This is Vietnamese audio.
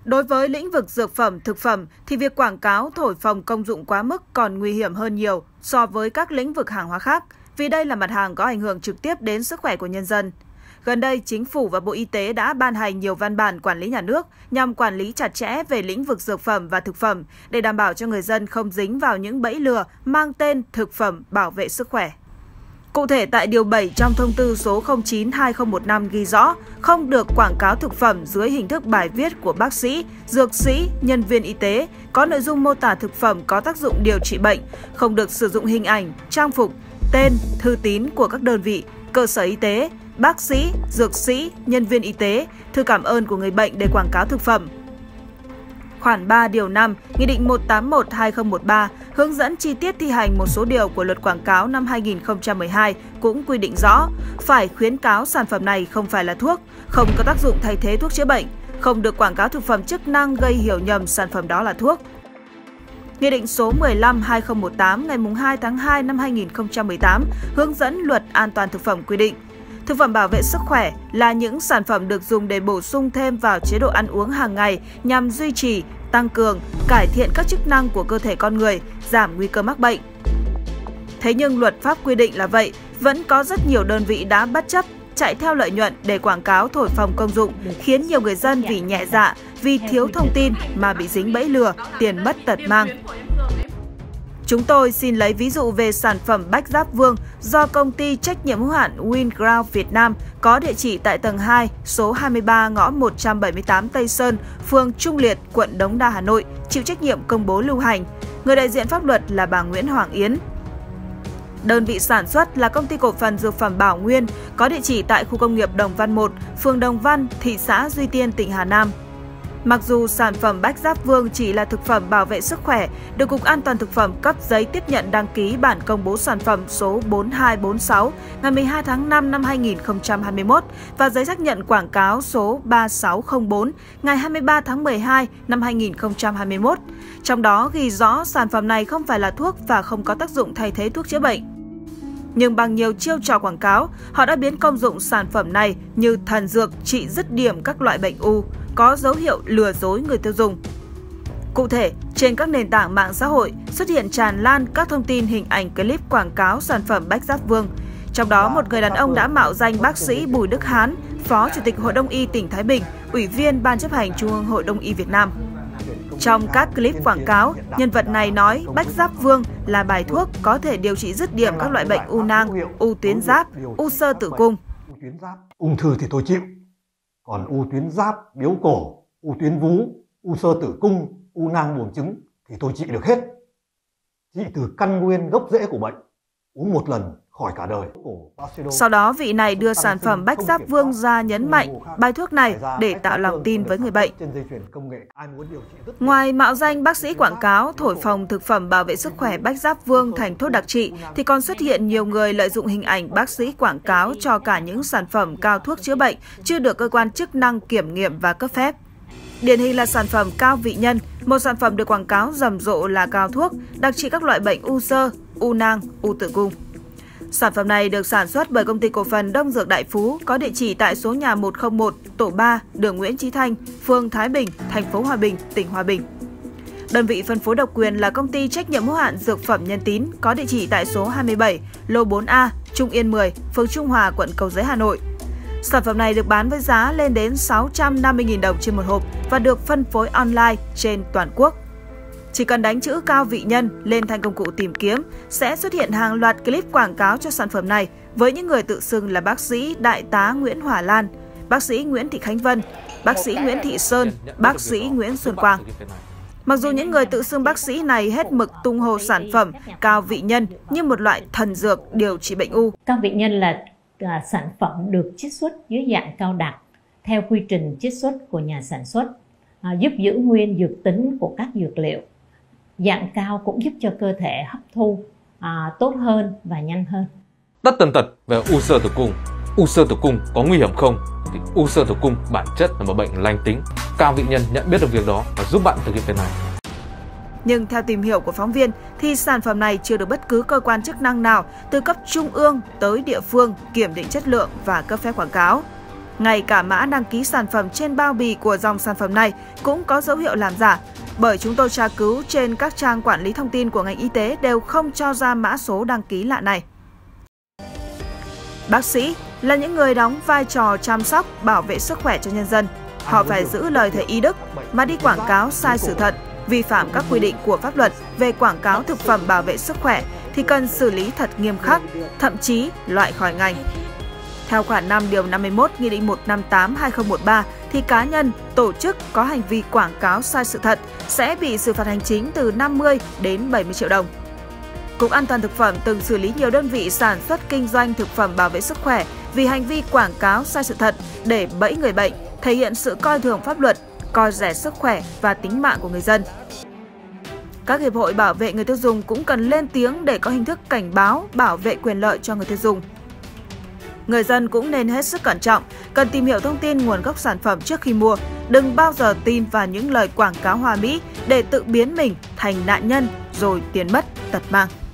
Đối với lĩnh vực dược phẩm, thực phẩm thì việc quảng cáo thổi phồng công dụng quá mức còn nguy hiểm hơn nhiều so với các lĩnh vực hàng hóa khác, vì đây là mặt hàng có ảnh hưởng trực tiếp đến sức khỏe của nhân dân. Gần đây, Chính phủ và Bộ Y tế đã ban hành nhiều văn bản quản lý nhà nước nhằm quản lý chặt chẽ về lĩnh vực dược phẩm và thực phẩm để đảm bảo cho người dân không dính vào những bẫy lừa mang tên thực phẩm bảo vệ sức khỏe. Cụ thể, tại Điều 7 trong Thông tư số 09/2015 ghi rõ không được quảng cáo thực phẩm dưới hình thức bài viết của bác sĩ, dược sĩ, nhân viên y tế có nội dung mô tả thực phẩm có tác dụng điều trị bệnh, không được sử dụng hình ảnh, trang phục, tên, thư tín của các đơn vị, cơ sở y tế, bác sĩ, dược sĩ, nhân viên y tế, thư cảm ơn của người bệnh để quảng cáo thực phẩm. Khoản 3 điều 5, Nghị định 181/2013 hướng dẫn chi tiết thi hành một số điều của Luật Quảng cáo năm 2012 cũng quy định rõ phải khuyến cáo sản phẩm này không phải là thuốc, không có tác dụng thay thế thuốc chữa bệnh, không được quảng cáo thực phẩm chức năng gây hiểu nhầm sản phẩm đó là thuốc. Nghị định số 15/2018 ngày 2 tháng 2 năm 2018 hướng dẫn Luật An toàn thực phẩm quy định thực phẩm bảo vệ sức khỏe là những sản phẩm được dùng để bổ sung thêm vào chế độ ăn uống hàng ngày nhằm duy trì, tăng cường, cải thiện các chức năng của cơ thể con người, giảm nguy cơ mắc bệnh. Thế nhưng luật pháp quy định là vậy, vẫn có rất nhiều đơn vị đã bất chấp chạy theo lợi nhuận để quảng cáo thổi phồng công dụng, khiến nhiều người dân vì nhẹ dạ, vì thiếu thông tin mà bị dính bẫy lừa, tiền mất tật mang. Chúng tôi xin lấy ví dụ về sản phẩm Bách Giáp Vương do công ty trách nhiệm hữu hạn Winground Việt Nam có địa chỉ tại tầng 2, số 23 ngõ 178 Tây Sơn, phường Trung Liệt, quận Đống Đa, Hà Nội, chịu trách nhiệm công bố lưu hành. Người đại diện pháp luật là bà Nguyễn Hoàng Yến. Đơn vị sản xuất là Công ty Cổ phần Dược phẩm Bảo Nguyên, có địa chỉ tại khu công nghiệp Đồng Văn 1, phường Đồng Văn, thị xã Duy Tiên, tỉnh Hà Nam. Mặc dù sản phẩm Bách Giáp Vương chỉ là thực phẩm bảo vệ sức khỏe, được Cục An toàn Thực phẩm cấp giấy tiếp nhận đăng ký bản công bố sản phẩm số 4246 ngày 12 tháng 5 năm 2021 và giấy xác nhận quảng cáo số 3604 ngày 23 tháng 12 năm 2021. Trong đó ghi rõ sản phẩm này không phải là thuốc và không có tác dụng thay thế thuốc chữa bệnh. Nhưng bằng nhiều chiêu trò quảng cáo, họ đã biến công dụng sản phẩm này như thần dược trị dứt điểm các loại bệnh u, có dấu hiệu lừa dối người tiêu dùng. Cụ thể, trên các nền tảng mạng xã hội xuất hiện tràn lan các thông tin hình ảnh clip quảng cáo sản phẩm Bách Giáp Vương. Trong đó, một người đàn ông đã mạo danh bác sĩ Bùi Đức Hán, Phó Chủ tịch Hội Đông y tỉnh Thái Bình, Ủy viên Ban chấp hành Trung ương Hội Đông y Việt Nam. Trong các clip quảng cáo, nhân vật này nói Bách Giáp Vương là bài thuốc có thể điều trị dứt điểm các loại bệnh u nang, u tuyến giáp, u xơ tử cung. Ung thư thì tôi chịu, còn u tuyến giáp, biếu cổ, u tuyến vú, u xơ tử cung, u nang buồng trứng thì tôi trị được hết. Trị từ căn nguyên gốc rễ của bệnh, uống một lần khỏi cả đời. Sau đó, vị này đưa sản phẩm Bách Giáp Vương ra nhấn mạnh bài thuốc này để tạo lòng tin với người bệnh. Ngoài mạo danh bác sĩ quảng cáo, thổi phồng thực phẩm bảo vệ sức khỏe Bách Giáp Vương thành thuốc đặc trị, thì còn xuất hiện nhiều người lợi dụng hình ảnh bác sĩ quảng cáo cho cả những sản phẩm cao thuốc chữa bệnh chưa được cơ quan chức năng kiểm nghiệm và cấp phép. Điển hình là sản phẩm Cao Vị Nhân, một sản phẩm được quảng cáo rầm rộ là cao thuốc, đặc trị các loại bệnh u xơ, u nang, u tử cung. Sản phẩm này được sản xuất bởi Công ty Cổ phần Đông Dược Đại Phú, có địa chỉ tại số nhà 101, tổ 3, đường Nguyễn Chí Thanh, phường Thái Bình, thành phố Hòa Bình, tỉnh Hòa Bình. Đơn vị phân phối độc quyền là Công ty trách nhiệm hữu hạn Dược phẩm Nhân Tín, có địa chỉ tại số 27, lô 4A, Trung Yên 10, phường Trung Hòa, quận Cầu Giấy, Hà Nội. Sản phẩm này được bán với giá lên đến 650.000 đồng trên một hộp và được phân phối online trên toàn quốc. Chỉ cần đánh chữ Cao Vị Nhân lên thanh công cụ tìm kiếm, sẽ xuất hiện hàng loạt clip quảng cáo cho sản phẩm này với những người tự xưng là bác sĩ Đại tá Nguyễn Hỏa Lan, bác sĩ Nguyễn Thị Khánh Vân, bác sĩ Nguyễn Thị Sơn, bác sĩ Nguyễn Xuân Quang. Mặc dù những người tự xưng bác sĩ này hết mực tung hô sản phẩm Cao Vị Nhân như một loại thần dược điều trị bệnh u. Cao Vị Nhân là sản phẩm được chiết xuất dưới dạng cao đặc theo quy trình chiết xuất của nhà sản xuất, giúp giữ nguyên dược tính của các dược liệu. Dạng cao cũng giúp cho cơ thể hấp thu tốt hơn và nhanh hơn. Tất tần tật về u xơ tử cung. U xơ tử cung có nguy hiểm không? Thì u xơ tử cung bản chất là một bệnh lành tính. Cao Vị Nhân nhận biết được việc đó và giúp bạn thực hiện việc này. Nhưng theo tìm hiểu của phóng viên thì sản phẩm này chưa được bất cứ cơ quan chức năng nào từ cấp trung ương tới địa phương kiểm định chất lượng và cấp phép quảng cáo. Ngay cả mã đăng ký sản phẩm trên bao bì của dòng sản phẩm này cũng có dấu hiệu làm giả, bởi chúng tôi tra cứu trên các trang quản lý thông tin của ngành y tế đều không cho ra mã số đăng ký lạ này. Bác sĩ là những người đóng vai trò chăm sóc, bảo vệ sức khỏe cho nhân dân. Họ phải giữ lời thầy y đức mà đi quảng cáo sai sự thật, vi phạm các quy định của pháp luật về quảng cáo thực phẩm bảo vệ sức khỏe thì cần xử lý thật nghiêm khắc, thậm chí loại khỏi ngành. Theo khoản 5 điều 51 Nghị định 158/2013 thì cá nhân, tổ chức có hành vi quảng cáo sai sự thật sẽ bị xử phạt hành chính từ 50 đến 70 triệu đồng. Cục An toàn thực phẩm từng xử lý nhiều đơn vị sản xuất kinh doanh thực phẩm bảo vệ sức khỏe vì hành vi quảng cáo sai sự thật để bẫy người bệnh, thể hiện sự coi thường pháp luật, coi rẻ sức khỏe và tính mạng của người dân. Các hiệp hội bảo vệ người tiêu dùng cũng cần lên tiếng để có hình thức cảnh báo, bảo vệ quyền lợi cho người tiêu dùng. Người dân cũng nên hết sức cẩn trọng, cần tìm hiểu thông tin nguồn gốc sản phẩm trước khi mua, đừng bao giờ tin vào những lời quảng cáo hoa mỹ để tự biến mình thành nạn nhân rồi tiền mất tật mang.